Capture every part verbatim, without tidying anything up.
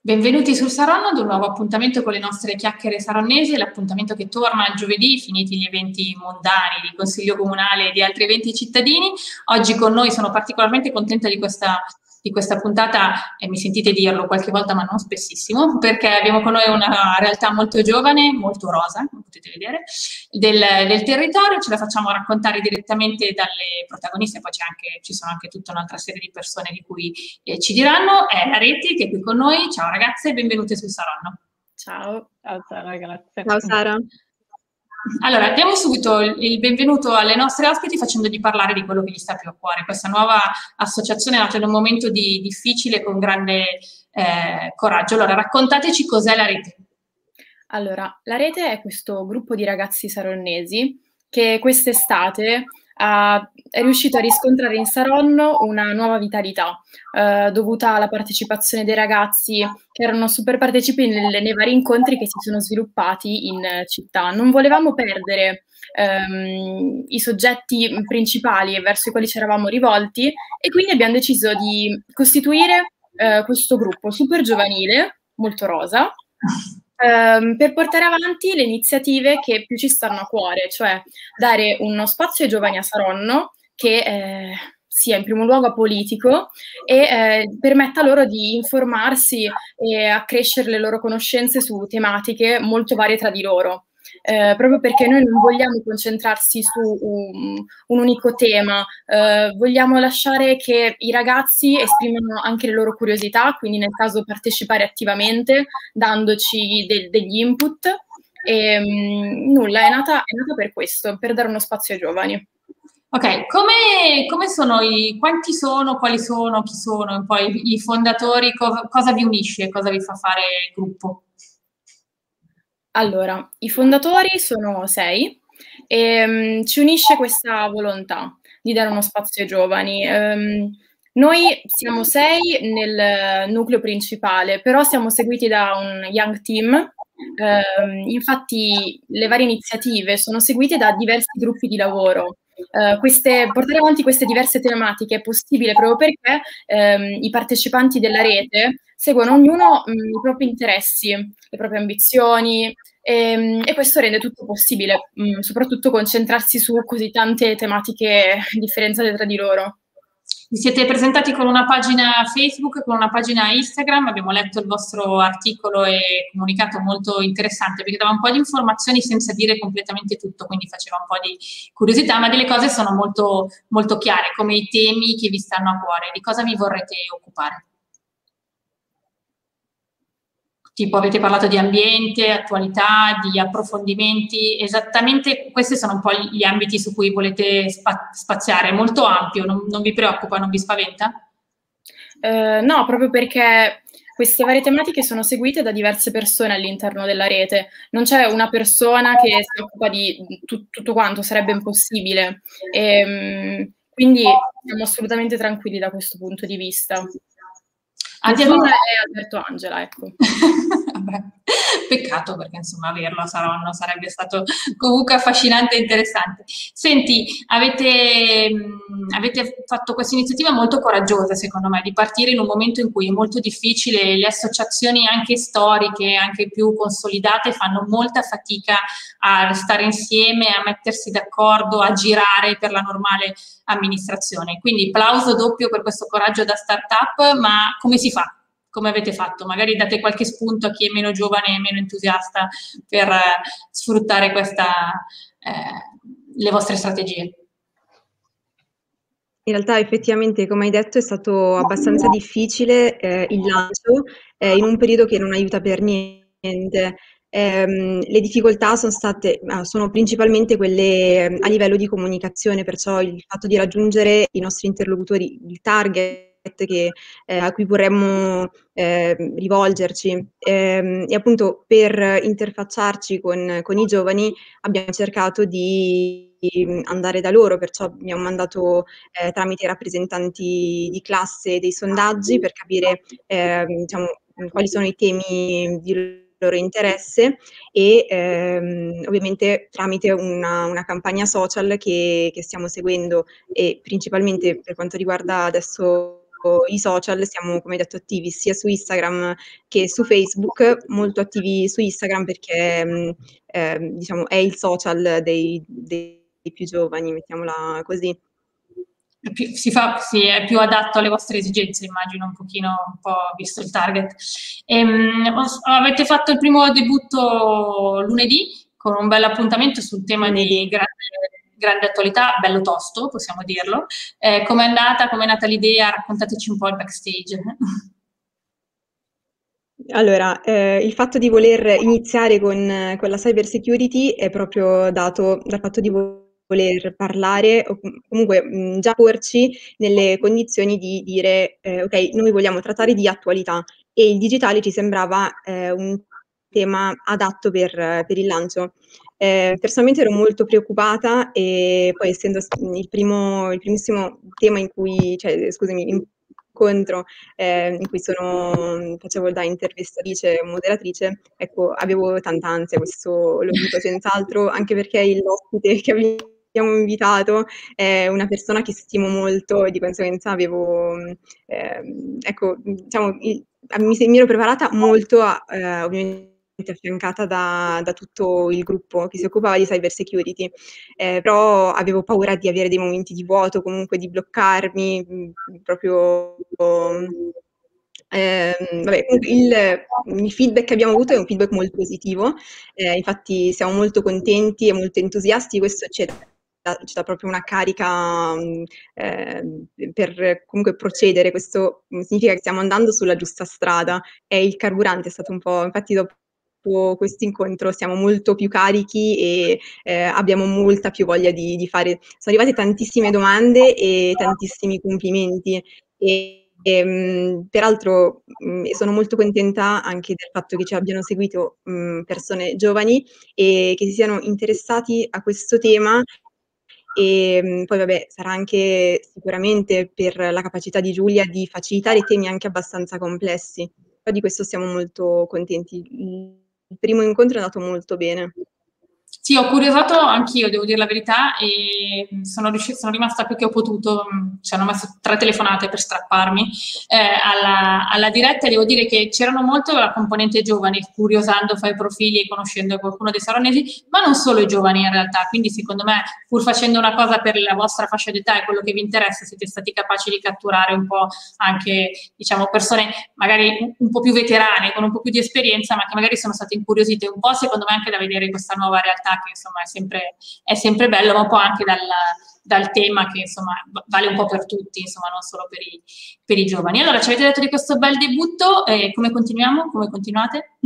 Benvenuti sul Saronno ad un nuovo appuntamento con le nostre chiacchiere saronnesi, l'appuntamento che torna il giovedì, finiti gli eventi mondani di Consiglio Comunale e di altri eventi cittadini. Oggi con noi sono particolarmente contenta di questa, di questa puntata, e mi sentite dirlo qualche volta ma non spessissimo, perché abbiamo con noi una realtà molto giovane, molto rosa, come potete vedere, del, del territorio. Ce la facciamo raccontare direttamente dalle protagoniste, poi c'è anche, ci sono anche tutta un'altra serie di persone di cui eh, ci diranno. È la Reti che è qui con noi. Ciao ragazze, benvenute sul Saronno. Ciao, ciao Sara, grazie. Ciao Sara. Allora, diamo subito il benvenuto alle nostre ospiti facendogli parlare di quello che gli sta più a cuore. Questa nuova associazione è nata in un momento di, difficile con grande eh, coraggio. Allora, raccontateci cos'è la Rete. Allora, la Rete è questo gruppo di ragazzi saronnesi che quest'estate Uh, è riuscito a riscontrare in Saronno una nuova vitalità uh, dovuta alla partecipazione dei ragazzi che erano super partecipi nelle, nei vari incontri che si sono sviluppati in uh, città. Non volevamo perdere um, i soggetti principali verso i quali ci eravamo rivolti e quindi abbiamo deciso di costituire uh, questo gruppo super giovanile, molto rosa, Um, per portare avanti le iniziative che più ci stanno a cuore, cioè dare uno spazio ai giovani a Saronno che eh, sia in primo luogo apolitico e eh, permetta loro di informarsi e accrescere le loro conoscenze su tematiche molto varie tra di loro. Eh, proprio perché noi non vogliamo concentrarsi su un, un unico tema, eh, vogliamo lasciare che i ragazzi esprimano anche le loro curiosità, quindi nel caso partecipare attivamente, dandoci de degli input. E, mh, nulla, è nata, è nata per questo, per dare uno spazio ai giovani. Ok, come, come sono i, quanti sono, quali sono, chi sono, poi i, i fondatori, co cosa vi unisce, cosa vi fa fare il gruppo? Allora, i fondatori sono sei e um, ci unisce questa volontà di dare uno spazio ai giovani. Um, noi siamo sei nel nucleo principale, però siamo seguiti da un young team. Um, infatti le varie iniziative sono seguite da diversi gruppi di lavoro. Uh, queste, portare avanti queste diverse tematiche è possibile proprio perché um, i partecipanti della rete seguono ognuno um, i propri interessi, le proprie ambizioni e, e questo rende tutto possibile, um, soprattutto concentrarsi su così tante tematiche differenziate tra di loro. Vi siete presentati con una pagina Facebook, con una pagina Instagram, abbiamo letto il vostro articolo e comunicato molto interessante perché dava un po' di informazioni senza dire completamente tutto, quindi faceva un po' di curiosità, ma delle cose sono molto, molto chiare, come i temi che vi stanno a cuore. Di cosa vi vorrete occupare? Tipo avete parlato di ambiente, attualità, di approfondimenti, esattamente questi sono un po' gli ambiti su cui volete spa spaziare, è molto ampio, non, non vi preoccupa, non vi spaventa? Eh, no, proprio perché queste varie tematiche sono seguite da diverse persone all'interno della rete, non c'è una persona che si occupa di tu tutto quanto, sarebbe impossibile, e, quindi siamo assolutamente tranquilli da questo punto di vista. Andiamo è Alberto Angela, ecco. Vabbè, peccato perché insomma averlo a Saronno sarebbe stato comunque affascinante e interessante. Senti, avete, mh, avete fatto questa iniziativa molto coraggiosa secondo me, di partire in un momento in cui è molto difficile, le associazioni anche storiche, anche più consolidate fanno molta fatica a stare insieme, a mettersi d'accordo, a girare per la normale amministrazione. Quindi applauso doppio per questo coraggio da start-up, ma come si fa? Come avete fatto? Magari date qualche spunto a chi è meno giovane e meno entusiasta per eh, sfruttare questa, eh, le vostre strategie. In realtà effettivamente, come hai detto, è stato abbastanza difficile eh, il lancio eh, in un periodo che non aiuta per niente. Ehm, le difficoltà sono state, sono principalmente quelle a livello di comunicazione, perciò il fatto di raggiungere i nostri interlocutori, il target che, eh, a cui vorremmo eh, rivolgerci eh, e appunto per interfacciarci con, con i giovani abbiamo cercato di andare da loro, perciò abbiamo mandato eh, tramite i rappresentanti di classe dei sondaggi per capire eh, diciamo, quali sono i temi di loro interesse e ehm, ovviamente tramite una, una campagna social che, che stiamo seguendo e principalmente per quanto riguarda adesso i social siamo, come hai detto, attivi sia su Instagram che su Facebook, molto attivi su Instagram perché mh, eh, diciamo, è il social dei, dei più giovani, mettiamola così. Più, si fa, sì, è più adatto alle vostre esigenze, immagino, un pochino, un po' visto il target. Ehm, avete fatto il primo debutto lunedì con un bel appuntamento sul tema lunedì. di grande, grande attualità, bello tosto, possiamo dirlo. Eh, com'è andata, com'è nata l'idea? Raccontateci un po' il backstage. Allora, eh, il fatto di voler iniziare con, con la cyber security è proprio dato dal fatto di voler parlare o comunque mh, già porci nelle condizioni di dire eh, ok, noi vogliamo trattare di attualità e il digitale ci sembrava eh, un tema adatto per, per il lancio. Eh, personalmente ero molto preoccupata e poi essendo il, primo, il primissimo tema in cui, cioè scusami, incontro eh, in cui sono, facevo da intervistatrice e moderatrice, ecco, avevo tanta ansia, questo lo dico senz'altro, anche perché l'ospite che abbiamo invitato è una persona che stimo molto e di conseguenza avevo, eh, ecco, diciamo, il, mi, mi ero preparata molto, a, eh, ovviamente affiancata da, da tutto il gruppo che si occupava di cyber security, eh, però avevo paura di avere dei momenti di vuoto, comunque di bloccarmi, mh, proprio... Eh, vabbè, il, il feedback che abbiamo avuto è un feedback molto positivo, eh, infatti siamo molto contenti e molto entusiasti, questo ci dà, ci dà proprio una carica mh, eh, per comunque procedere, questo significa che stiamo andando sulla giusta strada e il carburante è stato un po', infatti dopo questo incontro siamo molto più carichi e eh, abbiamo molta più voglia di, di fare. Sono arrivate tantissime domande e tantissimi complimenti e e, mh, peraltro mh, sono molto contenta anche del fatto che ci abbiano seguito mh, persone giovani e che si siano interessati a questo tema e mh, poi vabbè sarà anche sicuramente per la capacità di Giulia di facilitare temi anche abbastanza complessi. Poi di questo siamo molto contenti. Il primo incontro è andato molto bene. Sì, ho curiosato anch'io, devo dire la verità, e sono, riuscita, sono rimasta più che ho potuto, ci hanno messo tre telefonate per strapparmi eh, alla, alla diretta e devo dire che c'erano molto la componente giovani, curiosando fra i profili e conoscendo qualcuno dei saronesi, ma non solo i giovani in realtà, quindi secondo me pur facendo una cosa per la vostra fascia d'età e quello che vi interessa siete stati capaci di catturare un po' anche diciamo persone magari un po' più veterane, con un po' più di esperienza, ma che magari sono state incuriosite un po' secondo me anche da vedere questa nuova realtà che insomma è sempre, è sempre bello, ma un po' anche dal, dal tema che insomma vale un po' per tutti, insomma non solo per i, per i giovani. Allora, ci avete detto di questo bel debutto, eh, come continuiamo? Come continuate?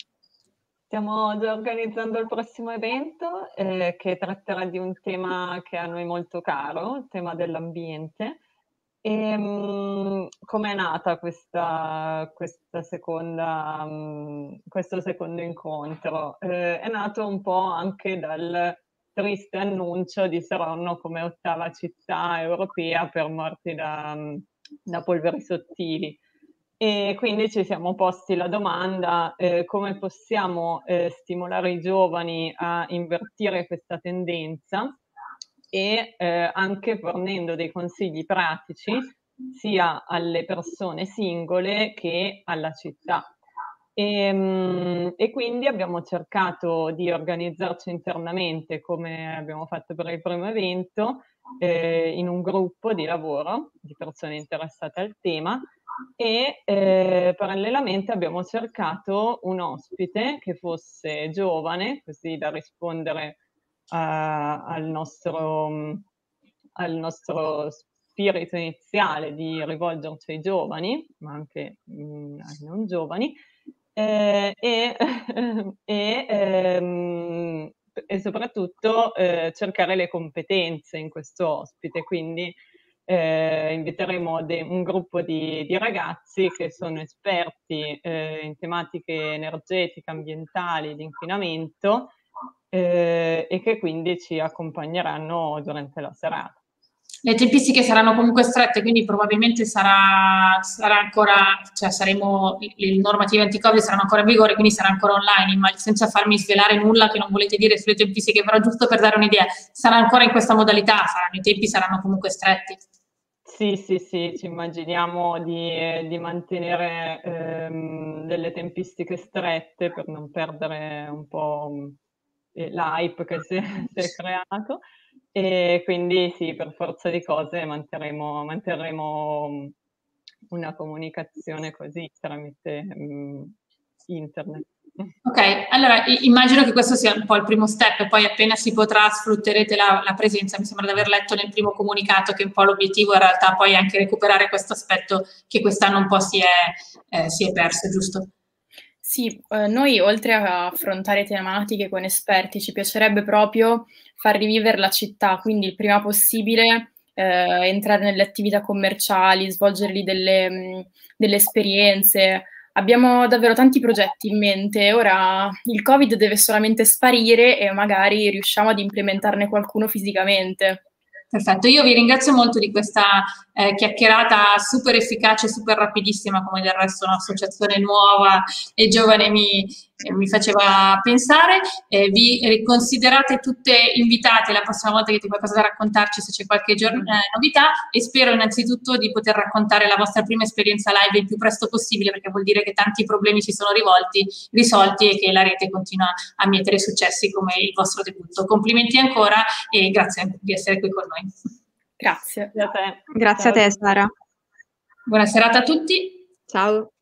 Stiamo già organizzando il prossimo evento eh, che tratterà di un tema che a noi è molto caro, il tema dell'ambiente. E um, com'è nata questa, questa seconda, um, questo secondo incontro? Eh, è nato un po' anche dal triste annuncio di Saronno come ottava città europea per morti da, da polveri sottili. E quindi ci siamo posti la domanda eh, come possiamo eh, stimolare i giovani a invertire questa tendenza e eh, anche fornendo dei consigli pratici sia alle persone singole che alla città. E, mh, e quindi abbiamo cercato di organizzarci internamente come abbiamo fatto per il primo evento eh, in un gruppo di lavoro di persone interessate al tema e eh, parallelamente abbiamo cercato un ospite che fosse giovane, così da rispondere a, al, nostro, al nostro spirito iniziale di rivolgerci ai giovani, ma anche mh, ai non giovani, eh, e, e, ehm, e soprattutto eh, cercare le competenze in questo ospite, quindi eh, inviteremo de- un gruppo di, di ragazzi che sono esperti eh, in tematiche energetiche, ambientali, di inquinamento eh, e che quindi ci accompagneranno durante la serata. Le tempistiche saranno comunque strette, quindi probabilmente sarà, sarà ancora, cioè saremo, le normative anti-Covid saranno ancora in vigore, quindi sarà ancora online, ma senza farmi svelare nulla che non volete dire sulle tempistiche, però giusto per dare un'idea, sarà ancora in questa modalità, saranno, i tempi saranno comunque stretti. sì, sì, sì, ci immaginiamo di, di mantenere ehm, delle tempistiche strette per non perdere un po' eh, l'hype che si è, si è creato. E quindi sì, per forza di cose manterremo, manterremo una comunicazione così tramite mm, internet. Ok, allora i- immagino che questo sia un po' il primo step, poi appena si potrà sfrutterete la, la presenza. Mi sembra di aver letto nel primo comunicato che un po' l'obiettivo in realtà poi è anche recuperare questo aspetto che quest'anno un po' si è, eh, si è perso, giusto? Sì, eh, noi oltre a affrontare tematiche con esperti, ci piacerebbe proprio far rivivere la città, quindi il prima possibile eh, entrare nelle attività commerciali, svolgergli delle, mh, delle esperienze. Abbiamo davvero tanti progetti in mente, ora il Covid deve solamente sparire e magari riusciamo ad implementarne qualcuno fisicamente. Perfetto, io vi ringrazio molto di questa eh, chiacchierata super efficace, super rapidissima, come del resto un'associazione nuova e giovane mi, eh, mi faceva pensare. Eh, vi considerate tutte invitate la prossima volta che avete qualcosa da raccontarci, se c'è qualche giorn- eh, novità, e spero innanzitutto di poter raccontare la vostra prima esperienza live il più presto possibile, perché vuol dire che tanti problemi si sono rivolti, risolti e che la rete continua a mietere successi come il vostro debutto. Complimenti ancora e grazie di essere qui con noi. Grazie. Grazie a te. Grazie a te, Sara. Buona serata a tutti. Ciao.